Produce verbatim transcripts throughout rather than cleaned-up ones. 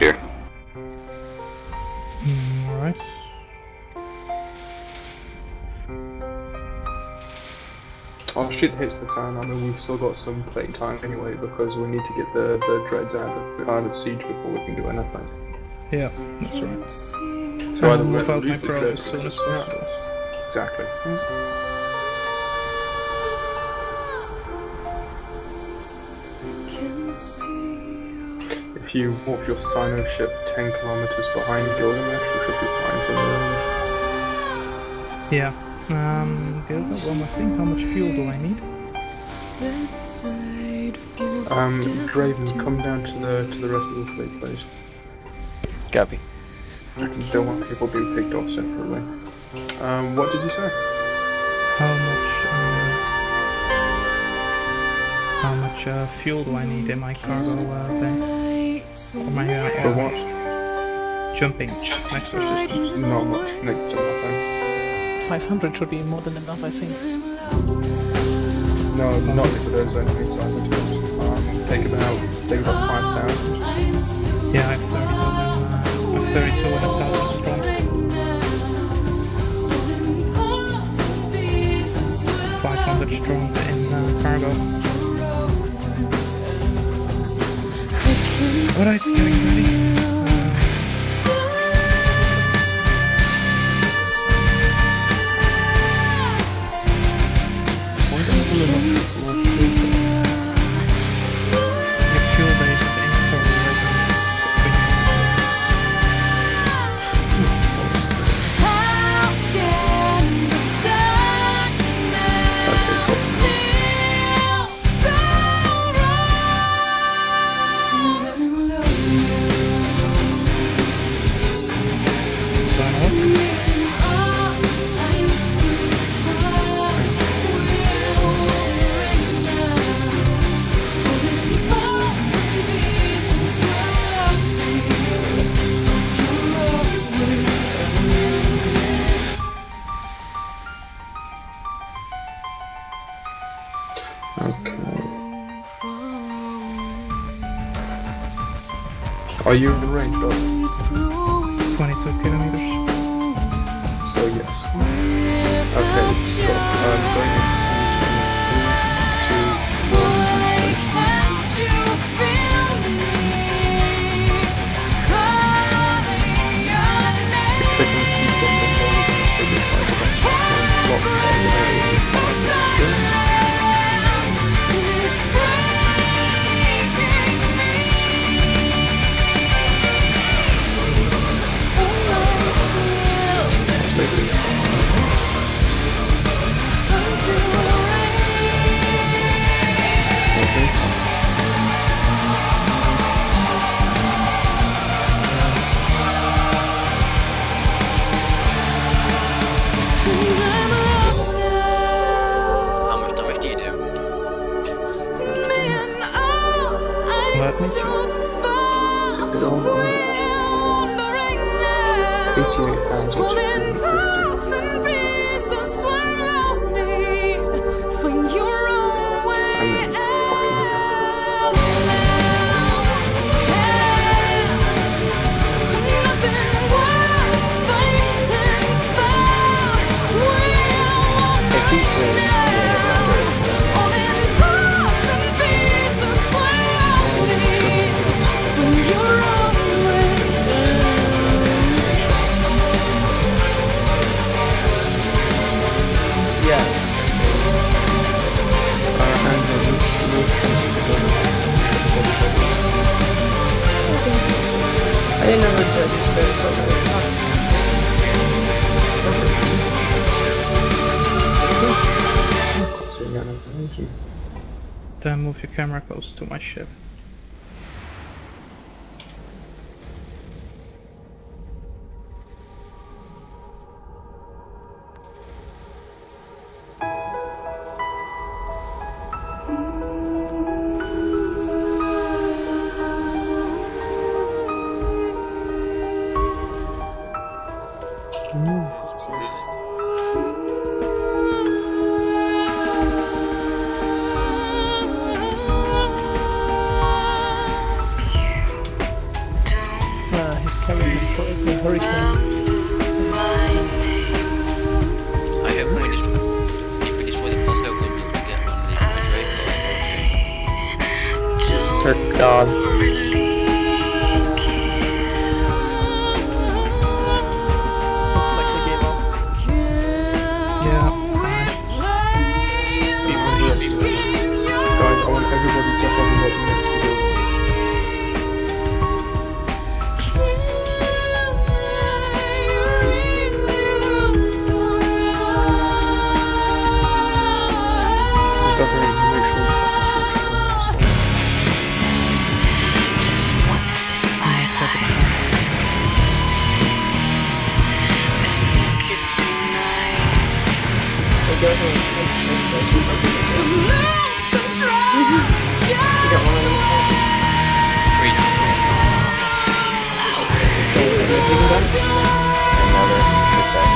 here. Mm, alright. Oh, shit hits the fan. I mean, we've still got some play time anyway because we need to get the, the dreads out of, out of siege before we can do anything. Yeah, that's right. So either Um, we without my lose the pro dreads as or soon as yeah, possible. exactly. If you warp your Sino ship ten kilometers behind Gilgamesh, you should be fine from the range. Yeah. Um, Gilgamesh, one more thing. How much fuel do I need? Um, Draven, come down to the to the rest of the fleet, please. Copy. I don't want people being picked off separately. Um, what did you say? How much, um, how much uh, fuel do I need in my cargo uh, thing? Or my uh, For what? jumping next to systems? Not much. Next to nothing. five hundred should be more than enough, I think. No, not for those enemy size attacks. Um, take about take about five thousand. Yeah, I have thirty-one and uh, I'm thirty-two and a thousand strong. five hundred strong in uh, cargo. Alright, getting ready. Are you in the range of? twenty-two kilometers. So yes. Okay, so I'm going into siege in three, two, one. You're clicking the T button before you can figure this out, but that's not going to block the area. How much damage do you do? Let me check. eighty-eight pounds or two hundred fifty. I didn't know what register. Then move your camera close to my ship. Down he's carrying him for the hurricane. I hope when we destroy, if we destroy the boss, hopefully we'll get one of the trade cards. Oh god. Looks like they gave up. Yeah, fine. People here, people here. Guys, I want everybody to have a look next to you. Definitely make sure we Three now. Another success.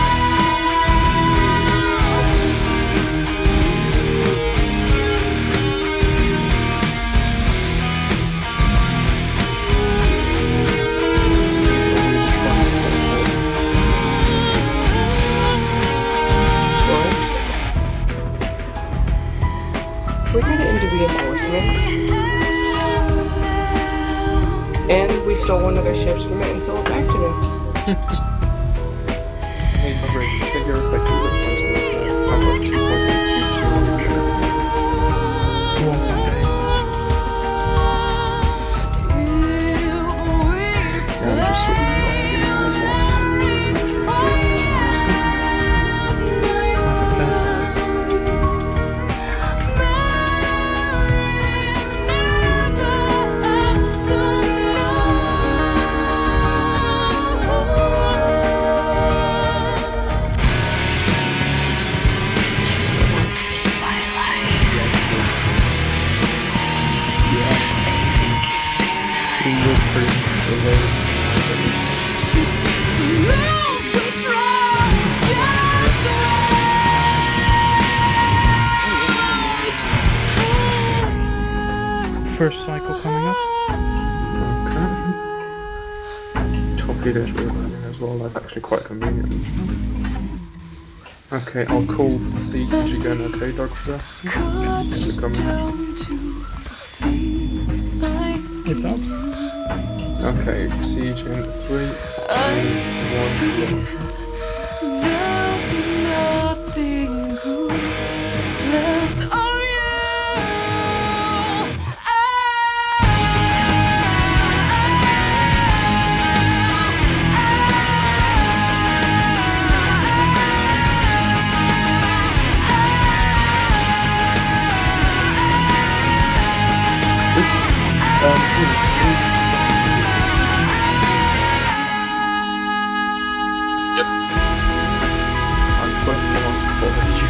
We got it into reinforcements. And we stole one of their ships from it and sold it back to them. Hey, remember, figure effective replacement. I've got two point eight two two. one point eight. Yeah, I'm just sort of not getting those ones. Not the best. First cycle coming up. Okay. Torpedoes were landing as well, that's actually quite convenient. Okay, I'll call siege again, okay, Doctor? Is it coming? It's up. Okay, siege in three, two, one, launch. Yep. I'm going to follow you.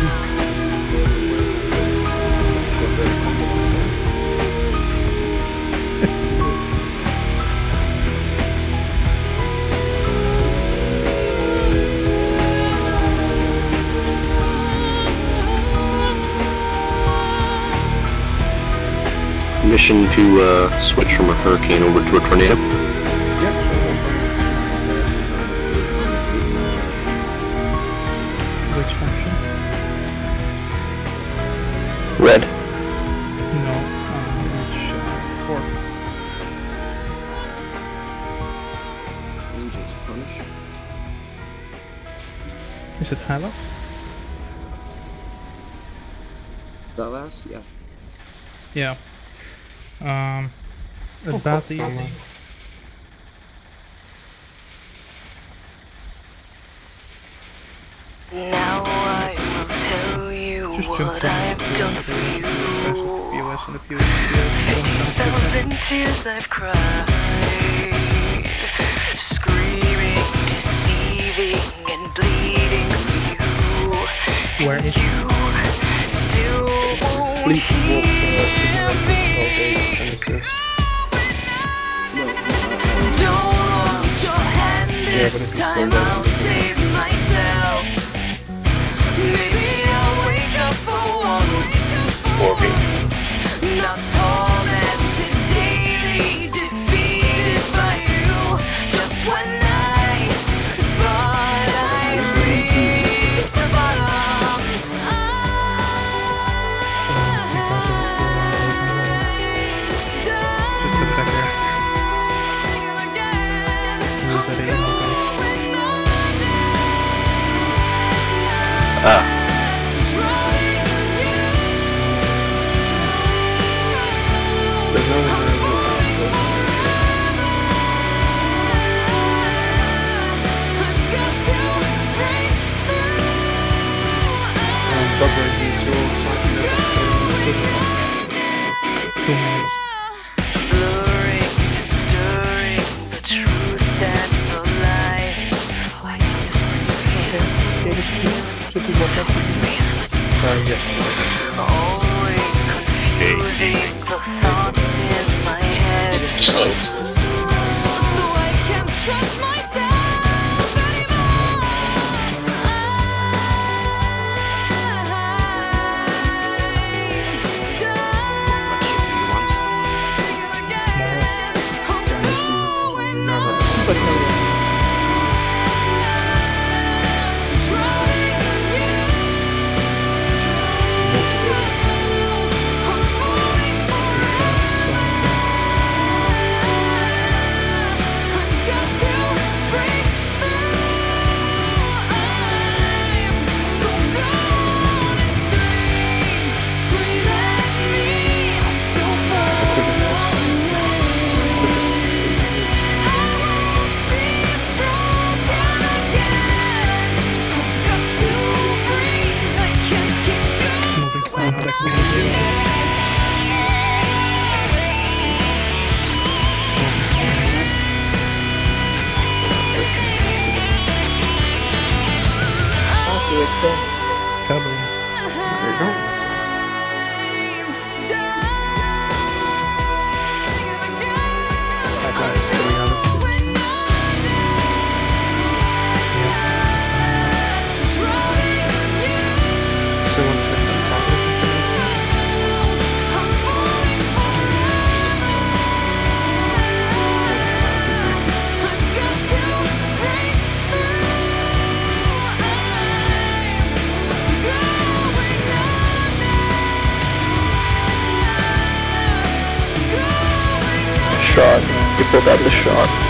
Mission to uh, switch from a hurricane over to a tornado. Which faction? Red. No, uh, which uh, four? Angels Punch. Is it Halo? That last? Yeah. Yeah. Um, it's Bazi. Now I will tell you Just jump what from I've the done for you. P O S and the P O S. Fifty thousand tears I've cried, screaming, deceiving, and bleeding for you. Where is you? Still won't Fleet walk hear me. and assist. Don't want your hand Yeah, but this if it's time, so low, I'll save myself. Maybe I'll wake up for once. Not tormented daily, defeated by you. So city, okay. Ah. There's no one there. Um, dog races, you're all slightly Two minutes. Blurring and stirring the truth and the lies. Okay, should we walk up? Uh, yes. Always confusing the thoughts in my head. So I can't trust myself anymore. Super carrier. Cowboy. There you go. That guy is the reality. So one check that Shot. He pulled out the shot.